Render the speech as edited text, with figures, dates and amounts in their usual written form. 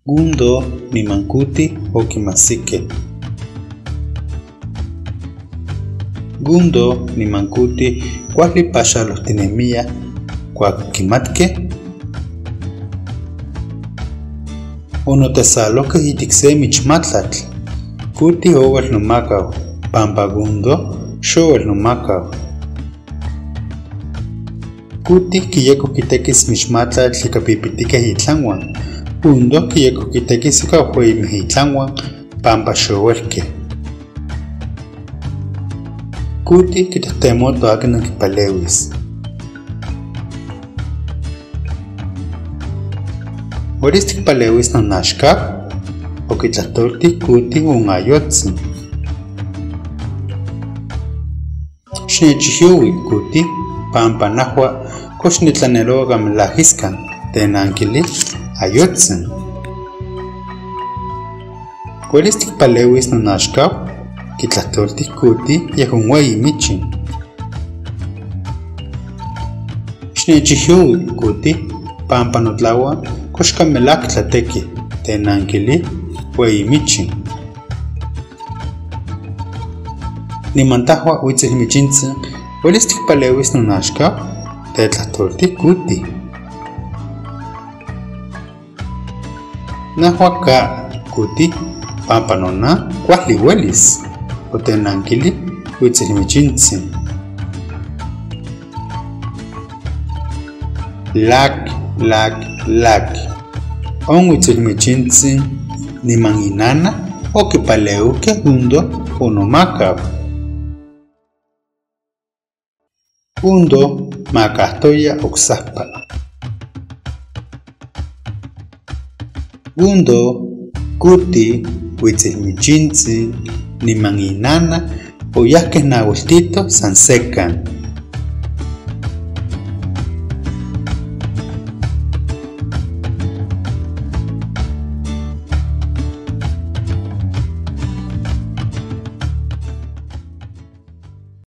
Gundo nimankuti okimasike. Gundo nimankuti kuali paxalohtinemia kuakimatke. Onotesalokeh itik se michmatlatl. Kuti owel nomakau, pampa gundo xowel nomakau. Kuti kiyeko kitekis michmatlatl ika pipitikeh itlanwan. Gundo kiyeko kitekis ika ujueyimeh itlanwan pampa xowelkeh. Kuti kitehtemotl akin onkipalewis. Oris tikpalewis nonaxkau, okitlahtoltih kuti unayotzin. Xnechihyoui kuti pampa nahua kox nitlaneloa kamelahiskan, tenankili ayotzin. Oris tikpalewis nonaxkau, kitlahtoltih kuti yehon ueyi michin. Xnechihyoui kuti pampa notlaua kox kamelak tlateki, tenankili ueyi michin. Niman tahua uitzeh michintzin, uelis tikpalewis nonaxkau, tetlahtoltih kuti. Nahua ka kuti pampa nona kuali uelis, otenankili uitzeh michintzin. Lak. Uitzeh michintzin niman inana okipaleuke gundo onomakau. Gundo makahtoya oksahpa. Gundo kuti uitzeh michintzin niman inana oyahkeh nauiltito san sekan.